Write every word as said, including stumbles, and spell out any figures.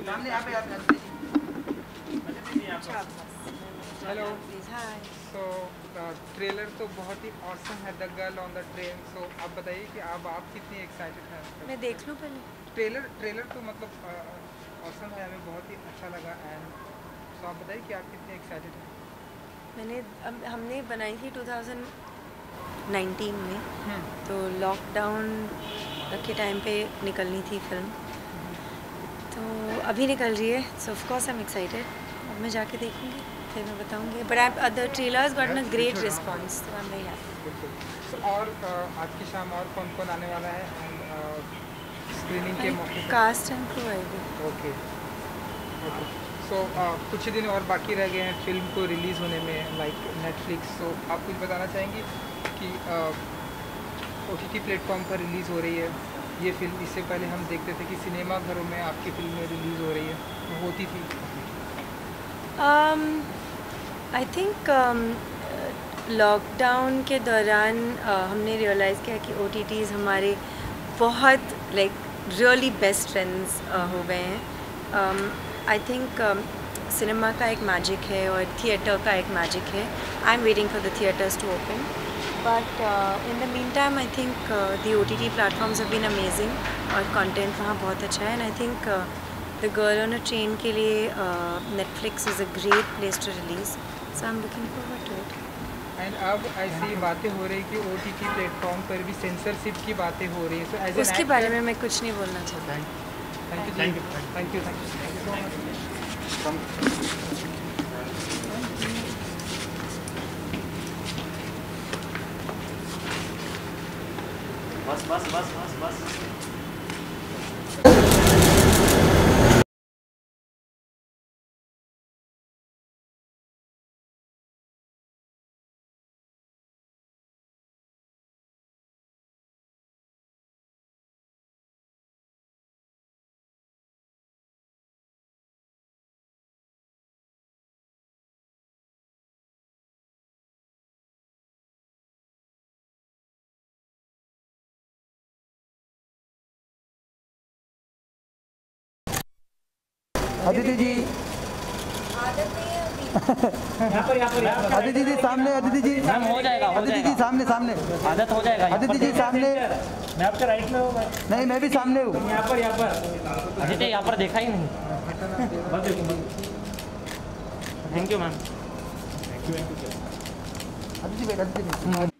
Hello. तो trailer तो बहुत ही ऑसम है, the girl on the train. So आप बताइए कि अब आप कितनी एक्साइटेड हैं? मैं देख लूँ पहले। ट्रेलर ट्रेलर तो मतलब ऑसम है, हमें बहुत ही अच्छा लगा। एंड सो आप बताइए कि आप कितनी एक्साइटेड हैं? मैंने अब हमने बनाई थी टू थाउजेंड नाइनटीन में, तो लॉकडाउन के टाइम पे निकलनी थी फिल्म, तो अभी निकल रही है। So of course I am excited. अब मैं जाके देखूँगी, फिर मैं बताऊँगी। But I the trailers got a great response, तो I am very happy. So और आज की शाम और कौन कौन आने वाला है एंड स्क्रीनिंग के मौके पर? कास्ट एंड क्रू आएगी। Okay okay. सो कुछ ही दिन और बाकी रह गए हैं फिल्म को रिलीज़ होने में, लाइक नेटफ्लिक्स। सो आप कुछ बताना चाहेंगी कि ओ टी टी प्लेटफॉर्म पर रिलीज़ हो रही है ये फिल्म? इससे पहले हम देखते थे कि सिनेमा घरों में आपकी फिल्में रिलीज़ हो रही है, होती थी। आई थिंक लॉकडाउन के दौरान uh, हमने रियलाइज़ किया कि ओ टी टीज़ हमारे बहुत लाइक रियली बेस्ट फ्रेंड्स हो गए हैं। आई थिंक सिनेमा का एक मैजिक है और थिएटर का एक मैजिक है। I am waiting for the theatres to open, but in the meantime I think the O T T platforms have been amazing और कंटेंट वहाँ बहुत अच्छा है। And I think the girl on a train के लिए Netflix is a great place to release, so I am looking forward to it. And अब ऐसी बातें हो रही कि ओ टी टी प्लेटफॉर्म पर भी सेंसरशिप की बातें हो रही है। सो एज उसके बारे में मैं कुछ नहीं बोलना चाहता। Thank you thank you thank you thank you so much. बस बस बस बस बस अदिति जी, अदिति जी सामने, अदिति जी मैम हो जाएगा, हो अदिति जी सामने सामने आदत हो जाएगा। अदिति जी सामने। मैं आपके राइट में हूँ। नहीं, मैं भी सामने हूँ। यहाँ पर यहाँ पर अदिति यहाँ पर देखा ही नहीं। Thank you ma'am. Aditi ji, Aditi ji.